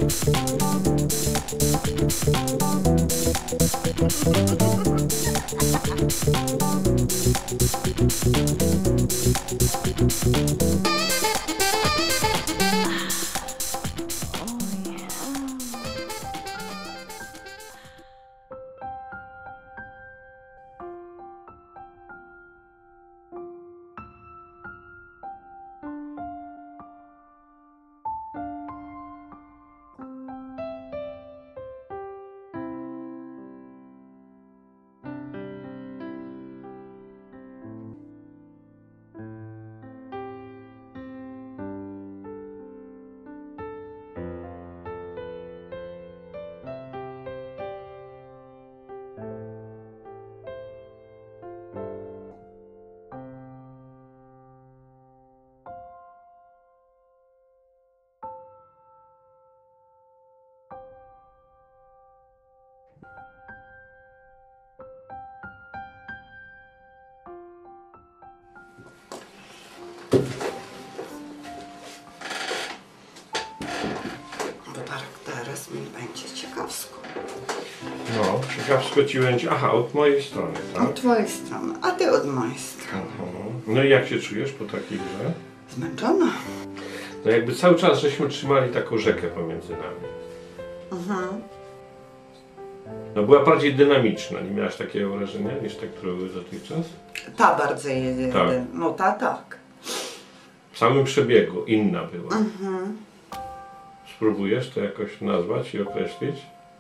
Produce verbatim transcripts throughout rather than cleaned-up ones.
Teraz mi będzie ciekawsko. No, ciekawsko ci będzie. Aha, od mojej strony, tak? Od twojej strony, a ty od mojej strony. Aha. No i jak się czujesz po takiej grze? Zmęczona. No jakby cały czas żeśmy trzymali taką rzekę pomiędzy nami. Mhm. No była bardziej dynamiczna, nie miałaś takiego wrażenia niż te, które były dotychczas? Ta bardziej, Tak. no ta tak. W samym przebiegu inna była. Mhm. Spróbujesz to jakoś nazwać i określić?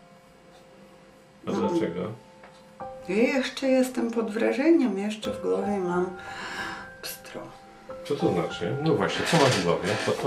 A Mhm. dlaczego? I jeszcze jestem pod wrażeniem, jeszcze w głowie mam pstro. Co to znaczy? No właśnie, co masz w głowie? Bo to...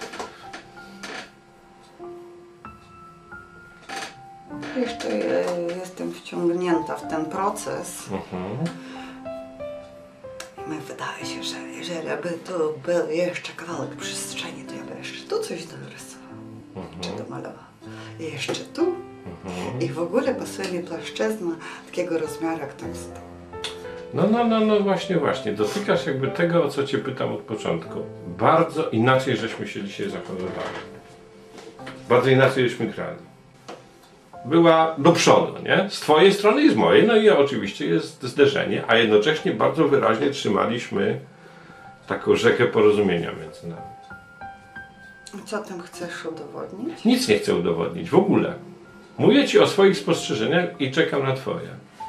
Jeszcze e, jestem wciągnięta w ten proces. Mhm. I mi wydaje się, że jeżeli by tu był jeszcze kawałek przestrzeni, to ja by jeszcze tu coś dorysowała, Mhm. czy domalowała. I jeszcze tu. Mhm. I w ogóle pasuje mi płaszczyzna takiego rozmiaru jak ten stół. No, no, no, no właśnie, właśnie. Dotykasz jakby tego, o co cię pytam od początku. Bardzo inaczej żeśmy się dzisiaj zachowywali. Bardzo inaczej żeśmy grali. Była do przodu, nie? Z twojej strony i z mojej, no i oczywiście jest zderzenie, a jednocześnie bardzo wyraźnie trzymaliśmy taką rzekę porozumienia między nami. Co tym chcesz udowodnić? Nic nie chcę udowodnić, w ogóle. Mówię ci o swoich spostrzeżeniach i czekam na twoje.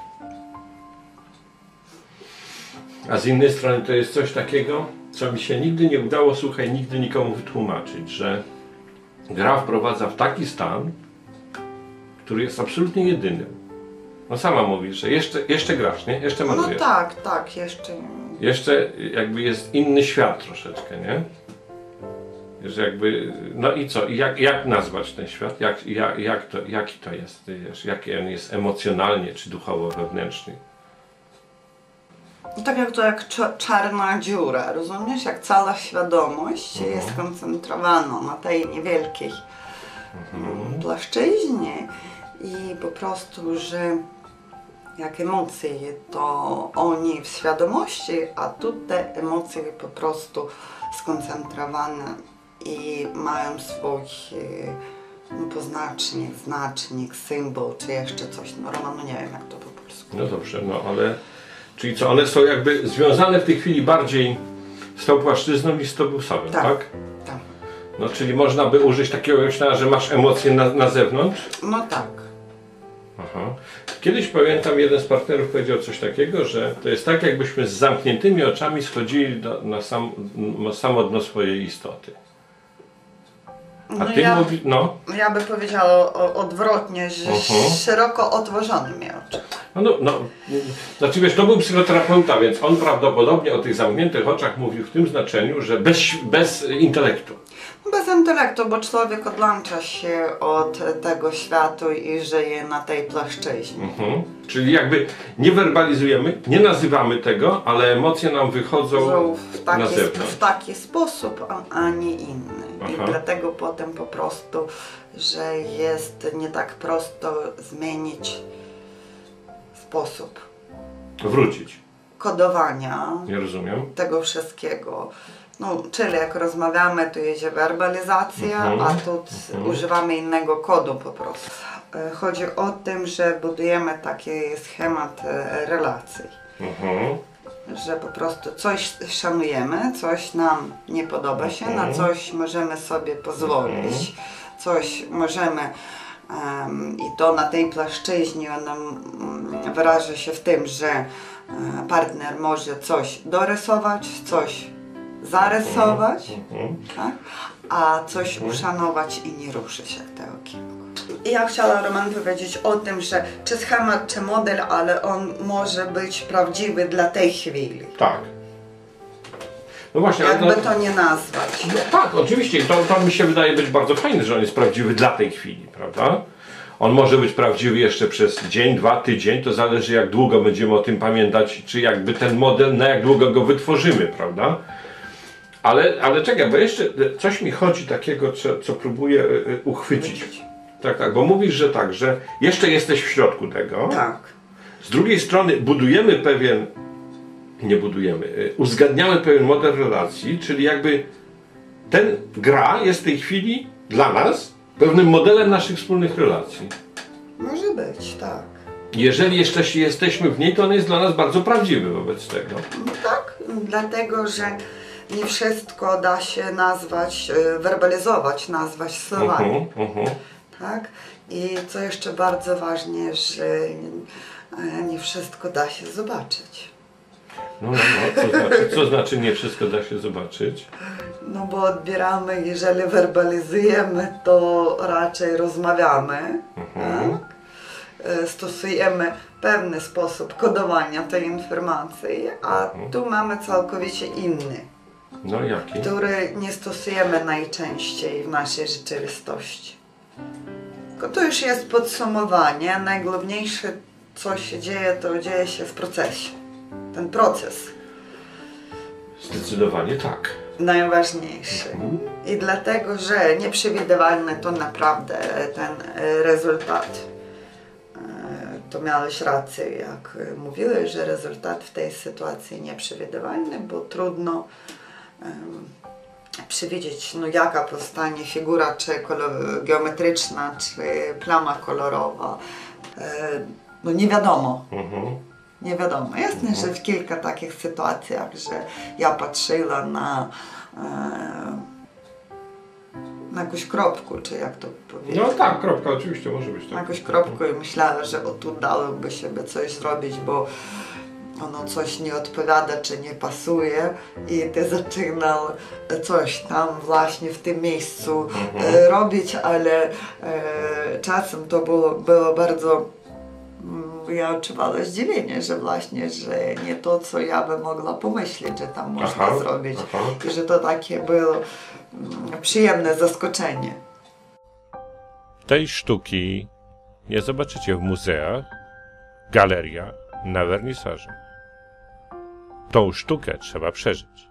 A z innej strony to jest coś takiego, co mi się nigdy nie udało, słuchaj, nigdy nikomu wytłumaczyć, że gra wprowadza w taki stan, który jest absolutnie jedynym. No sama mówisz, że jeszcze, jeszcze grasz, nie? Jeszcze No malujesz. tak, tak, jeszcze. Jeszcze jakby jest inny świat troszeczkę, nie? Że jakby, no i co? I jak, jak nazwać ten świat? Jak, jak, jak to, jaki to jest? Wiesz, jaki on jest emocjonalnie czy duchowo wewnętrzny? No tak jak to jak czo- czarna dziura, rozumiesz? Jak cała świadomość Mhm. jest skoncentrowana na tej niewielkiej Mhm. płaszczyźnie i po prostu, że jak emocje to oni w świadomości, a tu te emocje po prostu skoncentrowane i mają swój no, poznacznik, znacznik, symbol czy jeszcze coś. No Roman, no nie wiem jak to po polsku. No dobrze, no ale... Czyli co, one są jakby związane w tej chwili bardziej z tą płaszczyzną niż z tobą samym, tak? Tak. tak? Tak. No czyli można by użyć takiego określenia, że masz emocje na, na zewnątrz? No tak. Aha. Kiedyś pamiętam, jeden z partnerów powiedział coś takiego, że to jest tak, jakbyśmy z zamkniętymi oczami schodzili do, na, sam, na samo dno swojej istoty. A No ty ja, mówi, no. ja by powiedziała o, odwrotnie, że Uh-huh. szeroko otworzonymi oczy. No, no, no, znaczy wiesz, to był psychoterapeuta, więc on prawdopodobnie o tych zamkniętych oczach mówił w tym znaczeniu, że bez, bez intelektu. Bez intelektu, bo człowiek odłącza się od tego świata i żyje na tej płaszczyźnie. Mhm. Czyli jakby nie werbalizujemy, nie nazywamy tego, ale emocje nam wychodzą w na taki, zewnątrz. w taki sposób, a, a nie inny. Aha. I dlatego potem po prostu, że jest nie tak prosto zmienić sposób Wrócić. kodowania Nie rozumiem. tego wszystkiego. No, czyli jak rozmawiamy, to jest werbalizacja, Mhm. a tu Mhm. używamy innego kodu po prostu. E, Chodzi o tym, że budujemy taki schemat e, relacji. Mhm. Że po prostu coś szanujemy, coś nam nie podoba się, na Mhm. coś możemy sobie pozwolić, coś możemy em, i to na tej płaszczyźnie ona mm, wyraża się w tym, że e, partner może coś dorysować, coś zarysować, Mhm. tak? A coś Mhm. uszanować i nie ruszyć się w tego kierunku. I ja chciałam, Roman, powiedzieć o tym, że czy schemat, czy model, ale on może być prawdziwy dla tej chwili. Tak. No właśnie, ale Jakby no, to nie nazwać. no tak, oczywiście. To, to mi się wydaje być bardzo fajne, że on jest prawdziwy dla tej chwili, prawda? On może być prawdziwy jeszcze przez dzień, dwa, tydzień, to zależy jak długo będziemy o tym pamiętać, czy jakby ten model, na jak długo go wytworzymy, prawda? Ale, ale czekaj, bo jeszcze coś mi chodzi takiego, co, co próbuję y, y, uchwycić. Tak, tak, bo mówisz, że tak, że jeszcze jesteś w środku tego. Tak. Z drugiej strony budujemy pewien, nie budujemy, y, uzgadniamy pewien model relacji, czyli jakby ten gra jest w tej chwili dla nas pewnym modelem naszych wspólnych relacji. Może być, tak. Jeżeli jeszcze jesteśmy w niej, to on jest dla nas bardzo prawdziwy wobec tego. No tak, dlatego, że nie wszystko da się nazwać, e, werbalizować, nazwać słowami. Mhm, mhm. Tak? I co jeszcze bardzo ważne, że e, nie wszystko da się zobaczyć. No, no, no, to znaczy, co znaczy nie wszystko da się zobaczyć? No bo odbieramy, jeżeli werbalizujemy, to raczej rozmawiamy, Mhm. tak? E, Stosujemy pewny sposób kodowania tej informacji, a tu mamy całkowicie inny, No jaki? który nie stosujemy najczęściej w naszej rzeczywistości. Tylko to już jest podsumowanie. Najgłówniejsze, co się dzieje, to dzieje się w procesie. Ten proces Zdecydowanie tak. najważniejszy. Mhm. I dlatego, że nieprzewidywalny to naprawdę ten e, rezultat. E, To miałeś rację, jak e, mówiłeś, że rezultat w tej sytuacji nieprzewidywalny, bo trudno em, przewidzieć, no, jaka powstanie figura, czy kolor, geometryczna, czy plama kolorowa. E, No nie wiadomo. Mhm. Nie wiadomo. Jasne, że w kilka takich sytuacjach, że ja patrzyła na, e, na jakąś kropkę, czy jak to powiedzieć. No tak, kropka, oczywiście może być Na tak. jakąś kropkę i myślała, że o tu dałoby się by coś zrobić, bo ono coś nie odpowiada, czy nie pasuje i ty zaczynał coś tam właśnie w tym miejscu Mhm. e, robić, ale e, czasem to było, było bardzo, mm, ja odczuwała zdziwienie, że właśnie, że nie to, co ja bym mogła pomyśleć, że tam można Aha, zrobić aha. i że to takie było mm, przyjemne zaskoczenie. Tej sztuki nie zobaczycie w muzeach, galeriach, na wernisażu. Tą sztukę trzeba przeżyć.